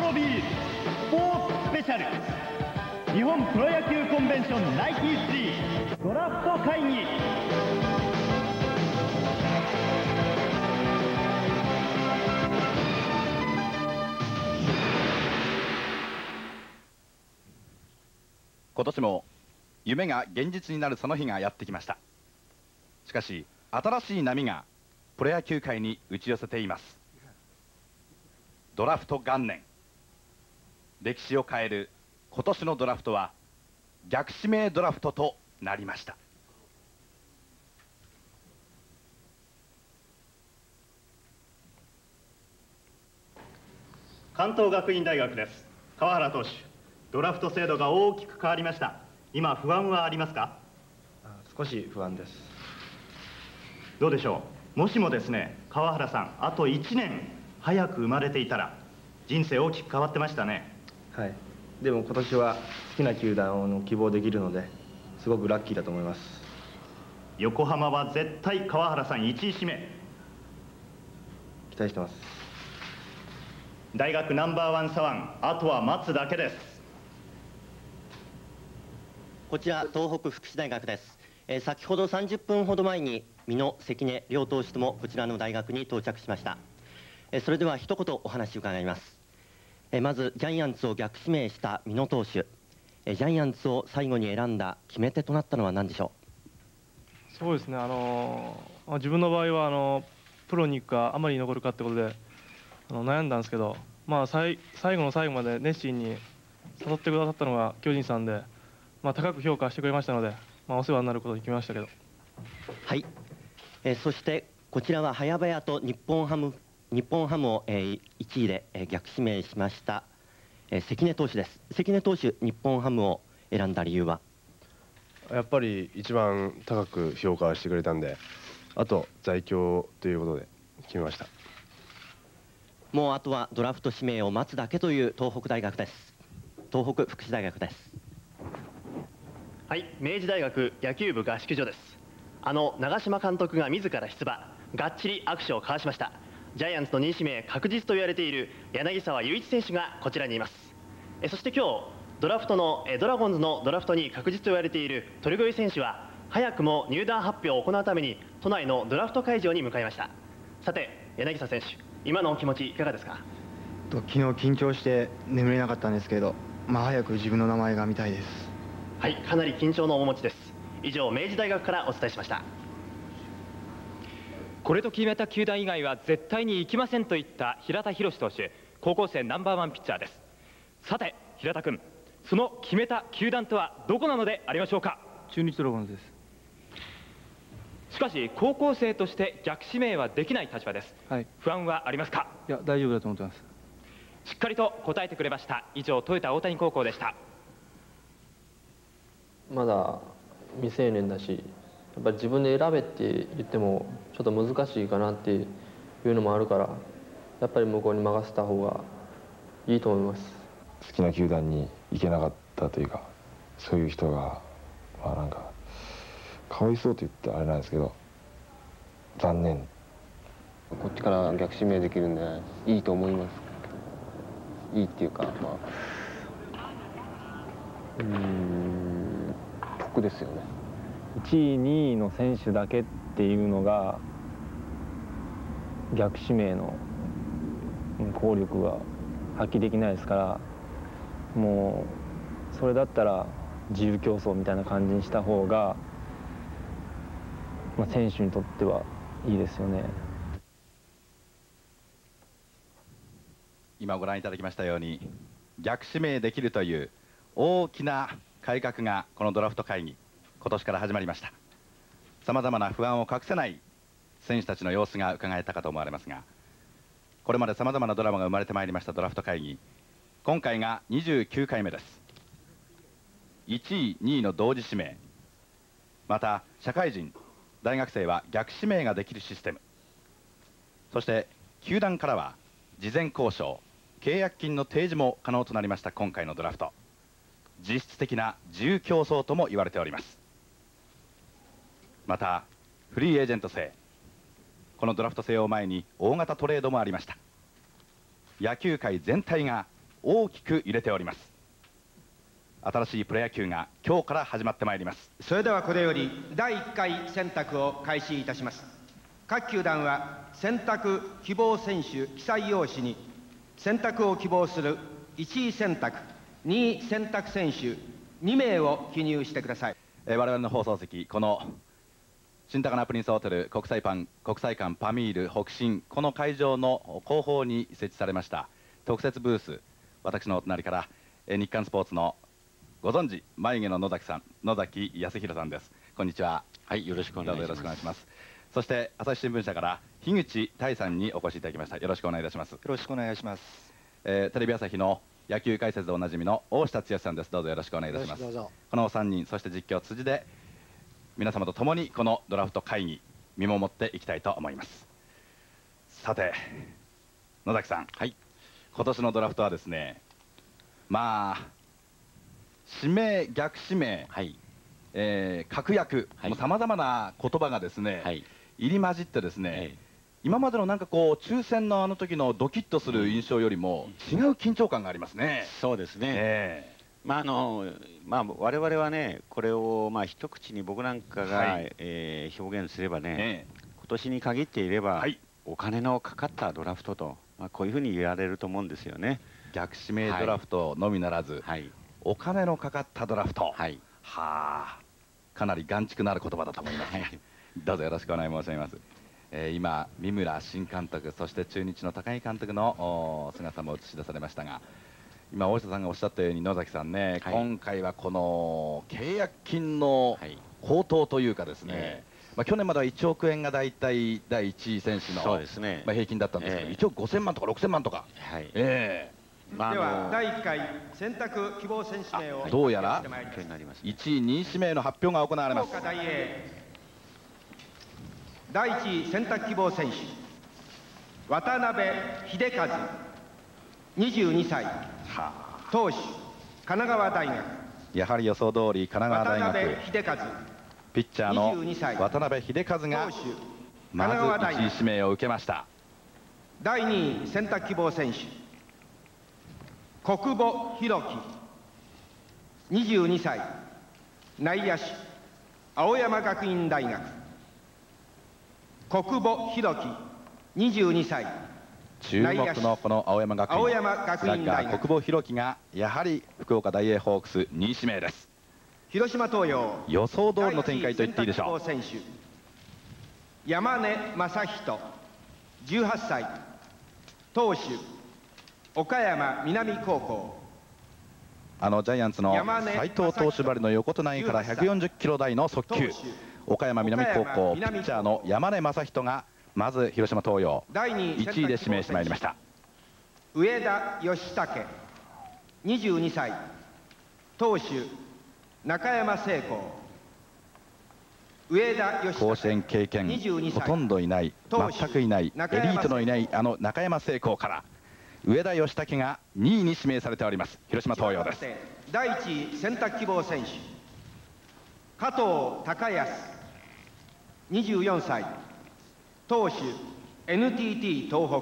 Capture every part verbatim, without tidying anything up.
ロビールスポーツスペシャル日本プロ野球コンベンションナインティスリードラフト会議。 今年も夢が現実になるその日がやってきました。しかし新しい波がプロ野球界に打ち寄せています。ドラフト元年、歴史を変える今年のドラフトは逆指名ドラフトとなりました。 関東学院大学です。川原投手、ドラフト制度が大きく変わりました。今不安はありますか？ 少し不安です。 どうでしょう。もしもですね、川原さんあといちねん早く生まれていたら人生大きく変わってましたね。 はい。でも今年は好きな球団を希望できるのですごくラッキーだと思います。 横浜は絶対川原さんいちい指名。 期待してます。 大学ナンバーワン左腕、あとは待つだけです。 こちら東北福祉大学です。えー、先ほどさんじゅっぷんほど前に美濃、関根両投手ともこちらの大学に到着しました。えー、それでは一言お話を伺います。えー、まずジャイアンツを逆指名した美濃投手、えー、ジャイアンツを最後に選んだ決め手となったのは何でしょう？そうですね、あのー、自分の場合はあのー、プロに行くかあまりに残るかってことであの悩んだんですけど、まあ、最, 最後の最後まで熱心に誘ってくださったのが巨人さんで、まあ、高く評価してくれましたので、まあ、お世話になることに決めましたけど。 はい、えー、そしてこちらは早々と日本ハム日本ハムを、えー、いちいで、えー、逆指名しました、えー、関根投手です。関根投手、日本ハムを選んだ理由は？ やっぱり一番高く評価してくれたんで、あと在京ということで決めました。 もうあとはドラフト指名を待つだけという東北大学です。東北福祉大学です。 はい、明治大学野球部合宿所です。あの長嶋監督が自ら出馬、がっちり握手を交わしました。ジャイアンツのにい指名確実と言われている柳沢雄一選手がこちらにいます。えそして今日ドラフトのえドラゴンズのドラフトに確実と言われている鳥越選手は早くも入団発表を行うために都内のドラフト会場に向かいました。さて柳沢選手、今のお気持ちいかがですか？ 昨日緊張して眠れなかったんですけど、まあ早く自分の名前が見たいです。 はい、かなり緊張の面持ちです。以上、明治大学からお伝えしました。 これと決めた球団以外は絶対に行きませんといった平田寛投手、高校生ナンバーワンピッチャーです。さて平田君、その決めた球団とはどこなのでありましょうか？ 中日ドラゴンズです。 しかし高校生として逆指名はできない立場です。 はい、 不安はありますか？ いや、大丈夫だと思ってます。 しっかりと答えてくれました。以上、トヨタ大谷高校でした。 まだ未成年だし、やっぱり自分で選べって言ってもちょっと難しいかなっていうのもあるから、やっぱり向こうに任せた方がいいと思います。 好きな球団に行けなかったというか、そういう人がまあなんかかわいそうと言ってあれなんですけど、残念。 こっちから逆指名できるんでいいと思います。いいっていうか、まあうーん得ですよね。 いちいにいの選手だけっていうのが逆指名の効力が発揮できないですから、もうそれだったら自由競争みたいな感じにした方が、まあ、選手にとってはいいですよね。 今ご覧いただきましたように、逆指名できるという大きな改革がこのドラフト会議、今年から始まりました。さまざまな不安を隠せない選手たちの様子が伺えたかと思われますが、これまでさまざまなドラマが生まれてまいりましたドラフト会議、今回がにじゅうきゅうかいめです。いちいにいの同時指名、また社会人大学生は逆指名ができるシステム、そして球団からは事前交渉、契約金の提示も可能となりました今回のドラフト、実質的な自由競争とも言われております。またフリーエージェント制、このドラフト制を前に大型トレードもありました。野球界全体が大きく揺れております。新しいプロ野球が今日から始まってまいります。 それではこれよりだいいっかい選択を開始いたします。各球団は選択希望選手記載用紙に選択を希望するいちい選択にい選択選手に名を記入してください。 えー、我々の放送席、この新高輪プリンスホテル国際パン国際館パミール北進、この会場の後方に設置されました特設ブース、私のお隣から、えー、日刊スポーツのご存知眉毛の野崎さん、野崎康弘さんです。こんにちは。 はい、よろしくお願いします。 どうぞよろしくお願いします。そして朝日新聞社から樋口泰さんにお越しいただきました。よろしくお願いいたします。よろしくお願いします。 えー、テレビ朝日の野球解説でおなじみの大下剛さんです。どうぞよろしくお願いいたします。このさんにん、そして実況辻で皆様と共にこのドラフト会議見守っていきたいと思います。さて野崎さん、はい、今年のドラフトはですね、まあ指名逆指名、はい、えー、確約、さまざまな言葉がですね、はい、入り混じってですね、はい、今までのなんかこう抽選のあの時のドキッとする印象よりも違う緊張感がありますね。 そうですね。えー、まああのまあ我々はね、これをまあ一口に僕なんかが、はい、えー、表現すればね、えー、今年に限っていれば、はい、お金のかかったドラフトと、まあこういうふうに言われると思うんですよね。 逆指名ドラフトのみならず、はい、お金のかかったドラフト、はい、はあ、かなり眼蓄のある言葉だと思います、ね。どうぞよろしくお願い申し上げます。えー、今三村新監督、そして中日の高木監督の姿も映し出されましたが、今大下さんがおっしゃったように野崎さんね、はい、今回はこの契約金の高騰というかですね、はい、まあ去年まではいちおくえんが大体だいいちい選手の、そうですね、まあ平均だったんですけど、えー、いちおくごせんまんとかろくせんまんとか。はい、えーまあ、ではだいいっかい選択希望選手名をどうやらいちいにい指名の発表が行われます。 大英だいいちい選択希望選手渡辺秀和にじゅうにさい、投手神奈川大学。 やはり予想通り神奈川大学、 渡辺秀和ピッチャーの渡辺秀和がまずいちい指名を受けました。 だいにい選択希望選手国保弘樹にじゅうにさい、内野手青山学院大学。国保弘樹にじゅうにさい、 注目のこの青山学院青山学院大学。 国保弘樹がやはり福岡大英ホークスにい指名です。 広島東洋予想通りの展開と言っていいでしょう。 選手山根正人じゅうはっさい、投手岡山南高校。 あのジャイアンツの斉藤投手ばりの横と内からひゃくよんじゅっキロ台の速球、岡山南高校ピッチャーの山根正人がまず広島東洋いちいで指名してまいりました。 上田義武にじゅうにさい、投手中山聖光。上田義武甲子園経験ほとんどいない、全くいない、エリートのいないあの中山聖光から上田義武がにいに指名されております広島東洋です。 だいいちい選択希望選手加藤隆康にじゅうよんさい、投手 エヌティーティー 東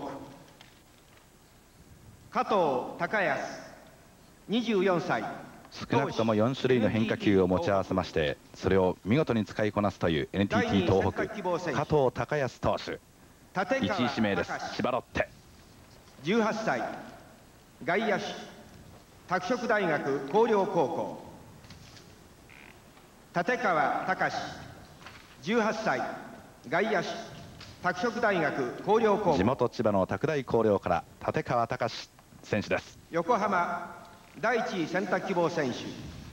北。加藤隆康にじゅうよんさい、 少なくともよんしゅるいの変化球を持ち合わせまして、それを見事に使いこなすという エヌティーティー 東北加藤隆康投手いちい指名です。千葉ロッテじゅうはっさい、外野手拓殖大学広陵高校。立川隆じゅうはっさい、外野手拓殖大学広陵高校。 地元千葉の拓大広陵から立川隆選手です。 横浜だいいちい選択希望選手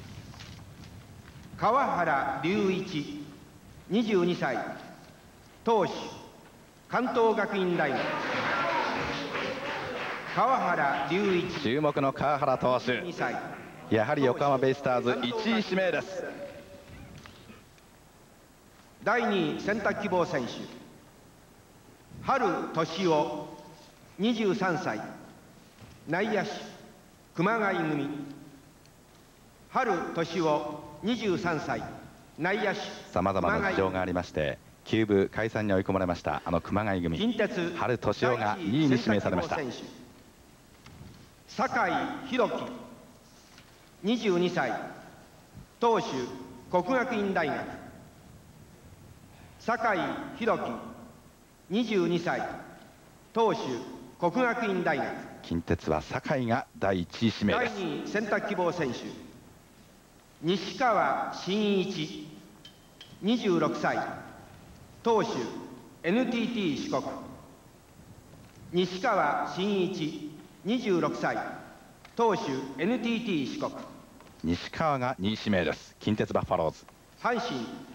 川原隆一にじゅうにさい、投手関東学院大学。川原隆一、 注目の川原投手、やはり横浜ベイスターズいちい指名です。 だいにい選択希望選手春俊夫にじゅうさんさい、内野手熊谷組。春俊夫にじゅうさんさい、内野手さまざまな事情がありまして球部解散に追い込まれましたあの熊谷組、春俊夫がにいに指名されました。 酒井宏樹にじゅうにさい、投手国学院大学。酒井宏樹にじゅうにさい、投手国学院大学。 近鉄は酒井がだいいちい指名です。 だいにい選択希望選手、西川真一にじゅうろくさい、投手 エヌティーティー 四国。西川真一にじゅうろくさい、投手 エヌティーティー 四国。 西川がにい指名です。近鉄バファローズ。 阪神